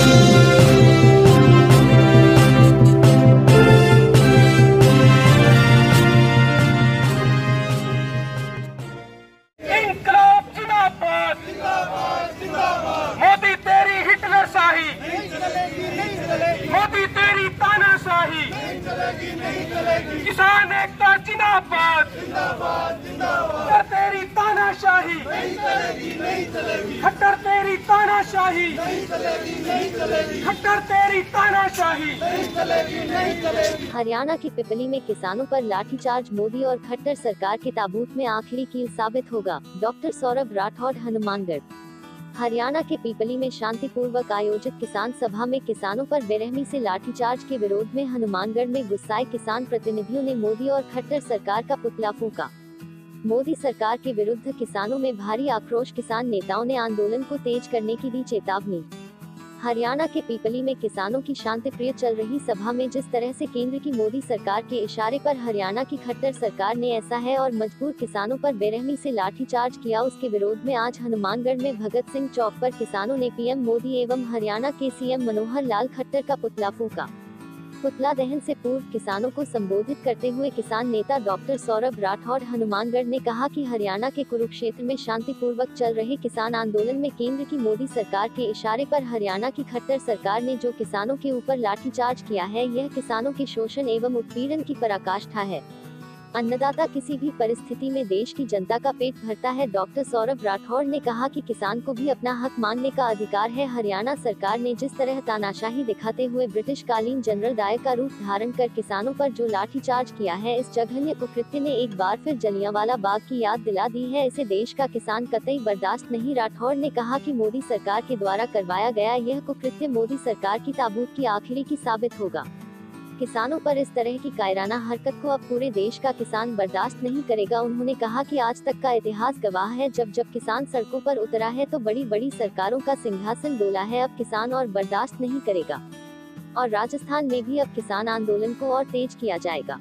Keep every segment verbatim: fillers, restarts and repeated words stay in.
किसान एकता जिंदाबाद, खट्टर तेरी तानाशाही नहीं चलेगी, नहीं चलेगी। खट्टर तेरी तानाशाही नहीं चलेगी, नहीं चलेगी। खट्टर तेरी तानाशाही नहीं चलेगी, नहीं चलेगी। हरियाणा की पिपली में किसानों पर लाठीचार्ज मोदी और खट्टर सरकार के ताबूत में आखिरी कील साबित होगा। डॉक्टर सौरभ राठौड़, हनुमानगढ़। हरियाणा के पीपली में शांतिपूर्वक आयोजित किसान सभा में किसानों पर बेरहमी से लाठीचार्ज के विरोध में हनुमानगढ़ में गुस्साए किसान प्रतिनिधियों ने मोदी और खट्टर सरकार का पुतला फूंका। मोदी सरकार के विरुद्ध किसानों में भारी आक्रोश, किसान नेताओं ने आंदोलन को तेज करने की दी चेतावनी। हरियाणा के पीपली में किसानों की शांतिप्रिय चल रही सभा में जिस तरह से केंद्र की मोदी सरकार के इशारे पर हरियाणा की खट्टर सरकार ने ऐसा है और मजबूर किसानों पर बेरहमी से लाठीचार्ज किया, उसके विरोध में आज हनुमानगढ़ में भगत सिंह चौक पर किसानों ने पीएम मोदी एवं हरियाणा के सीएम मनोहर लाल खट्टर का पुतला फूंका। पुतला दहन से पूर्व किसानों को संबोधित करते हुए किसान नेता डॉक्टर सौरभ राठौड़, हनुमानगढ़ ने कहा कि हरियाणा के कुरुक्षेत्र में शांतिपूर्वक चल रहे किसान आंदोलन में केंद्र की मोदी सरकार के इशारे पर हरियाणा की खट्टर सरकार ने जो किसानों के ऊपर लाठीचार्ज किया है, यह किसानों के शोषण एवं उत्पीड़न की पराकाष्ठा है। अन्नदाता किसी भी परिस्थिति में देश की जनता का पेट भरता है। डॉक्टर सौरभ राठौड़ ने कहा कि किसान को भी अपना हक मांगने का अधिकार है। हरियाणा सरकार ने जिस तरह तानाशाही दिखाते हुए ब्रिटिश कालीन जनरल डायर का रूप धारण कर किसानों पर जो लाठीचार्ज किया है, इस जघन्य कुकृत्य ने एक बार फिर जलियांवाला बाग की याद दिला दी है। इसे देश का किसान कतई बर्दाश्त नहीं। राठौड़ ने कहा कि मोदी सरकार के द्वारा करवाया गया यह कुकृत्य मोदी सरकार की ताबूत की आखिरी की साबित होगा। किसानों पर इस तरह की कायराना हरकत को अब पूरे देश का किसान बर्दाश्त नहीं करेगा। उन्होंने कहा कि आज तक का इतिहास गवाह है, जब जब किसान सड़कों पर उतरा है तो बड़ी बड़ी सरकारों का सिंहासन डोला है। अब किसान और बर्दाश्त नहीं करेगा और राजस्थान में भी अब किसान आंदोलन को और तेज किया जाएगा।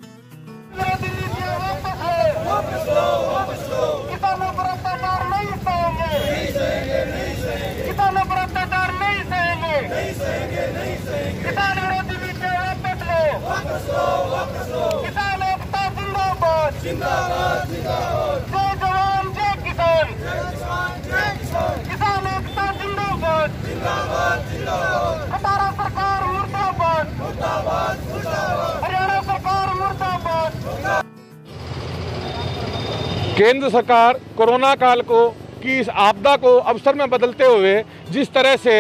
किसानों पर अत्याचार नहीं सहेंगे, किसानों पर अत्याचार नहीं सहेंगे। किसान विरोधी नीति वापस लो, किसान एकता जिंदाबाद, जिंदाबाद, जिंदाबाद। जय जवान जय किसान, किसान एकता जिंदाबाद, जिंदाबाद, जिंदाबाद। खटारा सरकार मुर्दाबाद, मुर्दाबाद, मुर्दाबाद। हरियाणा सरकार मुर्दाबाद। केंद्र सरकार कोरोना काल को की इस आपदा को अवसर में बदलते हुए जिस तरह से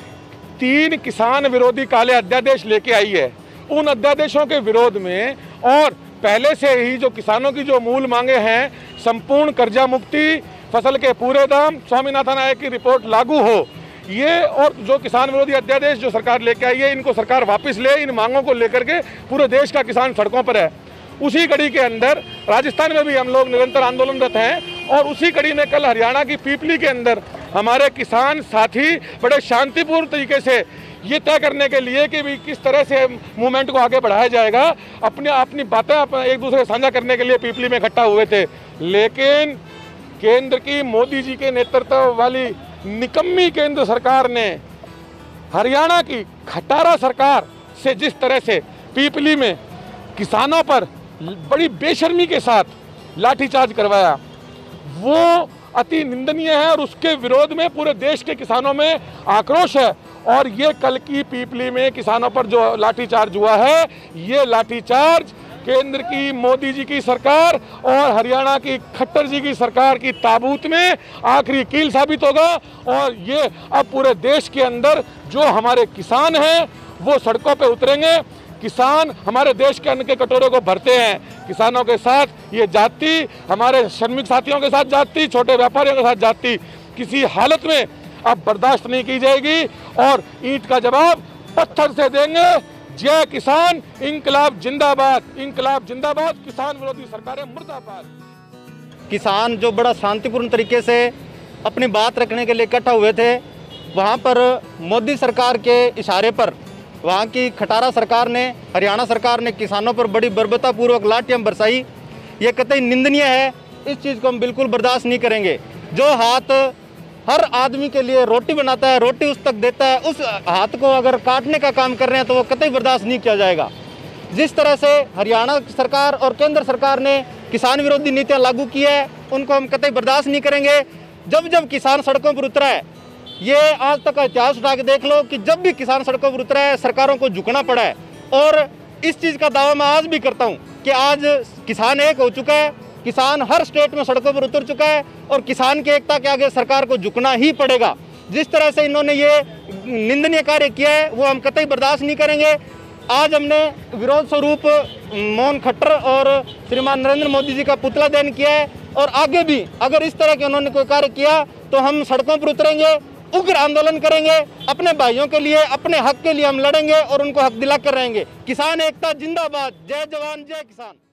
तीन किसान विरोधी काले अध्यादेश लेके आई है, उन अध्यादेशों के विरोध में और पहले से ही जो किसानों की जो मूल मांगे हैं, संपूर्ण कर्जा मुक्ति, फसल के पूरे दाम, स्वामीनाथन आयोग की रिपोर्ट लागू हो, ये और जो किसान विरोधी अध्यादेश जो सरकार लेके आई है, इनको सरकार वापस ले। इन मांगों को लेकर के पूरे देश का किसान सड़कों पर है। उसी कड़ी के अंदर राजस्थान में भी हम लोग निरंतर आंदोलनरत हैं और उसी कड़ी में कल हरियाणा की पीपली के अंदर हमारे किसान साथी बड़े शांतिपूर्ण तरीके से ये तय करने के लिए कि भी किस तरह से मूवमेंट को आगे बढ़ाया जाएगा, अपने अपनी बातें एक दूसरे साझा करने के लिए पीपली में इकट्ठा हुए थे। लेकिन केंद्र की मोदी जी के नेतृत्व वाली निकम्मी केंद्र सरकार ने हरियाणा की खटारा सरकार से जिस तरह से पीपली में किसानों पर बड़ी बेशर्मी के साथ लाठीचार्ज करवाया, वो अति निंदनीय है और उसके विरोध में पूरे देश के किसानों में आक्रोश है। और ये कल की पीपली में किसानों पर जो लाठीचार्ज हुआ है, ये लाठीचार्ज केंद्र की मोदी जी की सरकार और हरियाणा की खट्टर जी की सरकार की ताबूत में आखिरी कील साबित होगा। और ये अब पूरे देश के अंदर जो हमारे किसान हैं वो सड़कों पर उतरेंगे। किसान हमारे देश के अन्न के कटोरे को भरते हैं। किसानों के साथ ये जाति, हमारे श्रमिक साथियों के साथ जाति, छोटे व्यापारियों के साथ जाति किसी हालत में अब बर्दाश्त नहीं की जाएगी और ईंट का जवाब पत्थर से देंगे। जय किसान, इंकलाब जिंदाबाद, इंकलाब जिंदाबाद। किसान विरोधी सरकारें मुर्दाबाद। किसान जो बड़ा शांतिपूर्ण तरीके से अपनी बात रखने के लिए इकट्ठा हुए थे, वहाँ पर मोदी सरकार के इशारे पर वहाँ की खटारा सरकार ने, हरियाणा सरकार ने किसानों पर बड़ी बर्बरतापूर्वक लाठियाँ बरसाई। ये कतई निंदनीय है। इस चीज़ को हम बिल्कुल बर्दाश्त नहीं करेंगे। जो हाथ हर आदमी के लिए रोटी बनाता है, रोटी उस तक देता है, उस हाथ को अगर काटने का काम कर रहे हैं तो वो कतई बर्दाश्त नहीं किया जाएगा। जिस तरह से हरियाणा सरकार और केंद्र सरकार ने किसान विरोधी नीतियाँ लागू की है, उनको हम कतई बर्दाश्त नहीं करेंगे। जब जब किसान सड़कों पर उतरा है, ये आज तक का इतिहास उठा के देख लो कि जब भी किसान सड़कों पर उतरा है सरकारों को झुकना पड़ा है। और इस चीज़ का दावा मैं आज भी करता हूँ कि आज किसान एक हो चुका है, किसान हर स्टेट में सड़कों पर उतर चुका है और किसान की एकता के आगे सरकार को झुकना ही पड़ेगा। जिस तरह से इन्होंने ये निंदनीय कार्य किया है वो हम कतई बर्दाश्त नहीं करेंगे। आज हमने विरोध स्वरूप मोहन खट्टर और श्रीमान नरेंद्र मोदी जी का पुतला दहन किया है और आगे भी अगर इस तरह के उन्होंने कोई कार्य किया तो हम सड़कों पर उतरेंगे, उग्र आंदोलन करेंगे, अपने भाइयों के लिए, अपने हक के लिए हम लड़ेंगे और उनको हक दिला कर रहेंगे। किसान एकता जिंदाबाद, जय जवान जय किसान।